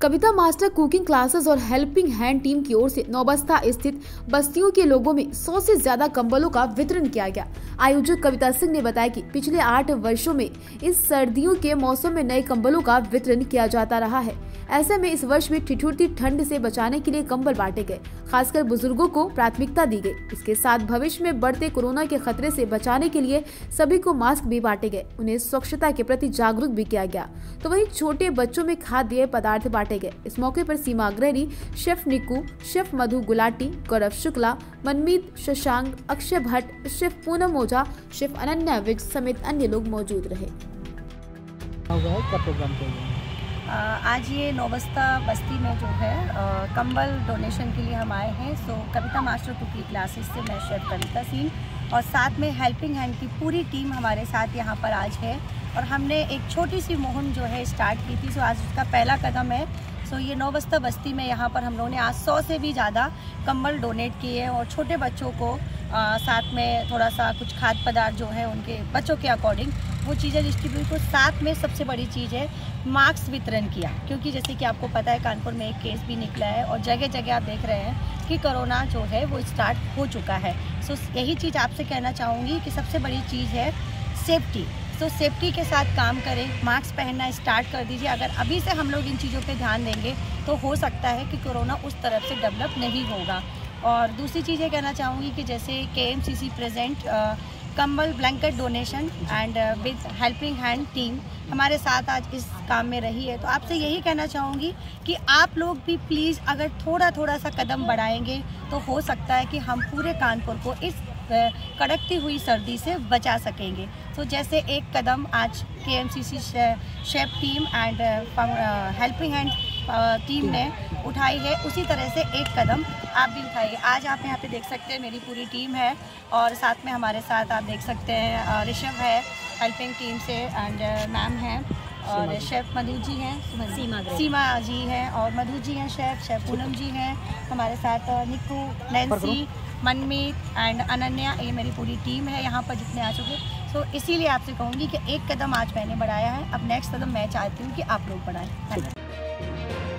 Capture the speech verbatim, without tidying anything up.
कविता master cooking classes और helping hand team की ओर से नौबस्ता स्थित बस्तियों के लोगों में सौ से ज्यादा कंबलों का वितरण किया गया। आयोजक कविता सिंह ने बताया कि पिछले आठ वर्षों में इस सर्दियों के मौसम में नए कंबलों का वितरण किया जाता रहा है। ऐसे में इस वर्ष भी ठिठुरती ठंड से बचाने के लिए कंबल बांटे गए, खासकर बुजुर्गों को प्राथमिकता दी गई। इसके साथ भविष्य में बढ़ते कोरोना के खतरे से बचाने के लिए सभी को मास्क भी बांटे गए, उन्हें स्वच्छता के प्रति जागरूक भी किया गया। तो वहीं छोटे बच्चों में खाद्य पदार्थ बांटे गए। इस मौके पर Seema Agrahari, chef Niku, chef Madhu Gulati, Gaurav Shukla, Manmeet Shashank, Akshay Bhatt, chef Poonam Ojha, chef Ananya Vij समेत अन्य लोग मौजूद रहे। आज ये नौबस्ता बस्ती में जो है कंबल डोनेशन के लिए हम आए हैं। So Kavita master cooking classes से मैं शेफ कविता सिंह और साथ में हेल्पिंग हैंड की पूरी टीम हमारे साथ यहाँ पर आज है और हमने एक छोटी सी मुहिम जो है स्टार्ट की थी। सो आज उसका पहला कदम है। सो ये नौबस्ता बस्ती में यहाँ पर हम लोगों ने आज सौ से भी ज़्यादा कंबल डोनेट किए हैं और छोटे बच्चों को आ, साथ में थोड़ा सा कुछ खाद्य पदार्थ जो है उनके बच्चों के अकॉर्डिंग वो चीज़ें डिस्ट्रीब्यूट को, साथ में सबसे बड़ी चीज़ है मास्क वितरण किया, क्योंकि जैसे कि आपको पता है कानपुर में एक केस भी निकला है और जगह जगह आप देख रहे हैं कि कोरोना जो है वो स्टार्ट हो चुका है। सो यही चीज़ आपसे कहना चाहूँगी कि सबसे बड़ी चीज़ है सेफ्टी। तो सेफ्टी के साथ काम करें, मास्क पहनना स्टार्ट कर दीजिए। अगर अभी से हम लोग इन चीज़ों पे ध्यान देंगे तो हो सकता है कि कोरोना उस तरफ से डेवलप नहीं होगा। और दूसरी चीज़ ये कहना चाहूँगी कि जैसे के एम सी सी प्रेजेंट कंबल blanket donation and with helping hand team हमारे साथ आज इस काम में रही है, तो आपसे यही कहना चाहूँगी कि आप लोग भी प्लीज़ अगर थोड़ा थोड़ा सा कदम बढ़ाएंगे तो हो सकता है कि हम पूरे कानपुर को इस कड़कती हुई सर्दी से बचा सकेंगे। तो जैसे एक कदम आज के M C C chef team and helping hand team ने उठाई है, उसी तरह से एक कदम आप भी उठाइए। आज आप यहाँ पे देख सकते हैं मेरी पूरी टीम है और साथ में हमारे साथ आप देख सकते हैं ऋषभ है हेल्पिंग टीम से एंड मैम हैं और शेफ मधु जी हैं, सीमा सीमा जी हैं और मधु जी हैं शेफ शेफ पूनम जी हैं हमारे साथ, निकू, नैन्सी, मनमीत एंड अनन्या, ये मेरी पूरी टीम है यहाँ पर जितने आ चुके। सो इसीलिए आपसे कहूँगी कि एक कदम आज मैंने बढ़ाया है, अब नेक्स्ट कदम मैं चाहती हूँ कि आप लोग बढ़ाएं।